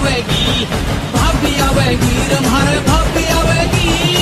आवेगी, भाभी आवेगी, हमारे भाभी आवेगी।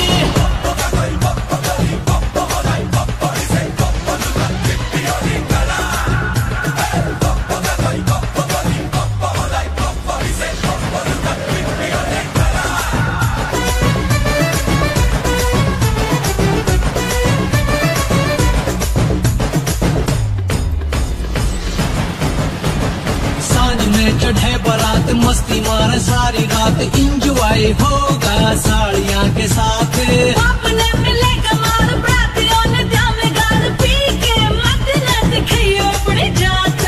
चढ़े बारात मस्ती मारे सारी रात, इंजॉय होगा साड़ियाँ के साथ। अपने मिले कमाल बरातियों ने ध्यान गाल पी के मत न दिखाइयो अपनी जात।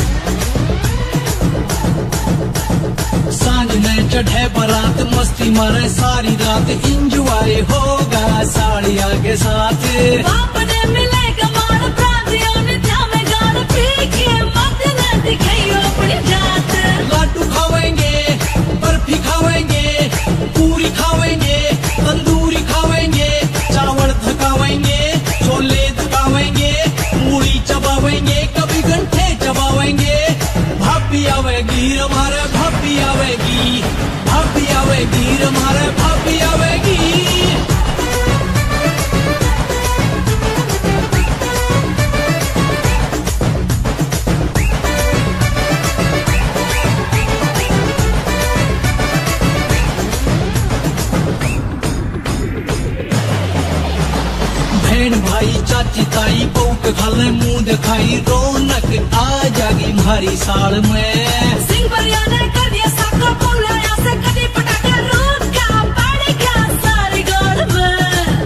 सांझ में चढ़े बारात मस्ती मारे सारी रात, इंजॉय होगा साड़ियाँ के साथ। अपने मिले कमाल बरातियों ने ध्यान गाल पी के मत न दिखाइयो अपनी जात। लाडू खावेंगे, बर्फी खावेंगे, पूरी खावेंगे, तंदूरी खावेंगे, चावल धकावेंगे, छोले धकावेंगे, मूड़ी चबावेंगे, कभी गंठे चबावेंगे। भाभी आवेगी, हमारे भाभी आवेगी, भाभी आवेगी, हमारे भाभी आवेगी। बहन भाई चाची ताई बहू के खाले मुंह दिखाई, रौनक आ जागी हमारी साल में। सिंह परिया ने कर दिया साका बोलाया से कभी पटाखे रूट का पानी का सारी गोल में।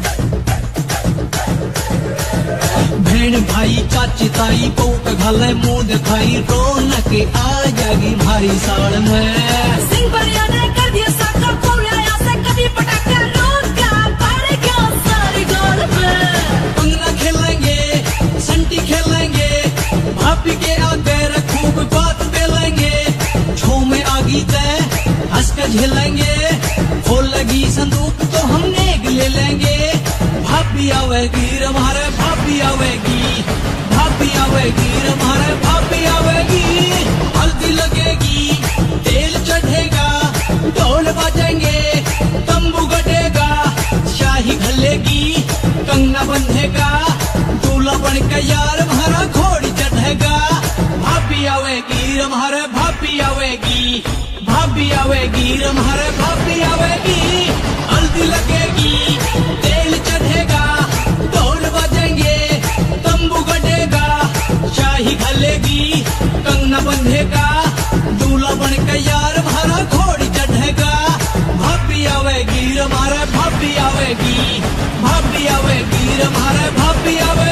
बहन भाई चाची ताई बहू के खाले मुंह दिखाई, रौनक आ जागी हमारी साल में। सिंह परिया ने कर दिया साका बोलाया से कभी पटाखे रूट का पानी का सारी गोल में। पंगना खेलेंगे, संटी खेलेंगे, भाभी के आगे खूब बात बेलेंगे, छो में आगी तय हंस के झेलेंगे, खोल लगी संदूक तो हम नेग ले लेंगे। भाभी आवेगी, हमारे भाभी आवेगी, भाभी आवेगी, हमारे भाभी आवेगी। हल्दी लगेगी, तेल चढ़ेगा, ढोल बजेंगे, तंबू गटेगा, शाही घलेगी, कंगना बंधेगा, दूल्हा बन के यार हमारा घोड़ी चढ़ेगा। भाभी आवेगी, हमारे भाभी आवेगी, भाभी आवेगी, हमारे भाभी आवेगी। हल्दी लगेगी, तेल चढ़ेगा, ढोल बजेंगे, तंबू गटेगा, शाही घलेगी, कंगना बंधेगा, दूल्हा बन के यार हमारा घोड़ी चढ़ेगा। भाभी आवेगी, हमारे भाभी आवेगी, भाभी आवेगी, हमारे भाभी आवेगी।